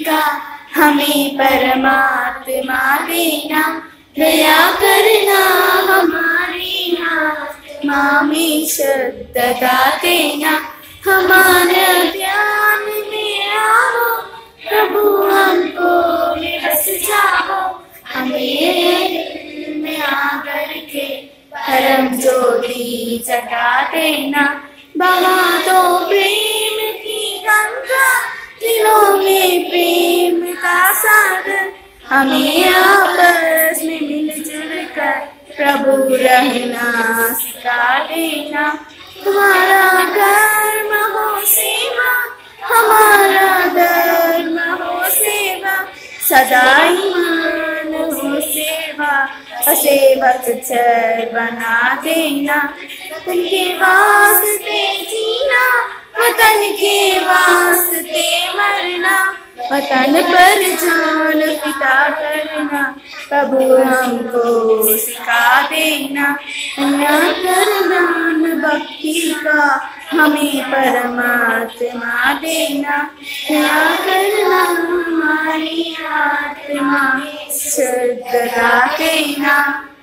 का हमें परमात्मा देना। दया करना हमारी आत्मा में शुद्धता देना। हमारा ध्यान में आओ प्रभु, हमको में बस जाओ। हमें दिल में आकर के परम ज्योति जगा देना। बहा दो प्रेम की गंगा, दिलों में प्रेम का सागर। हमें आपस में मिलजुल कर प्रभु रहना सिखा देना। तुम्हारा धर्म हो सेवा, हमारा धर्म हो सेवा। सदा ईमान हो सेवा, सेवक चर बना देना। वतन के वास्ते जीना, वतन के वास्ते मरना। वतन पर जान फिदा करना, प्रभु हमको सिखा देना। दया करना भक्ति का हमें परमात्मा देना। दया करना हमारी आत्मा शुद्धता देना।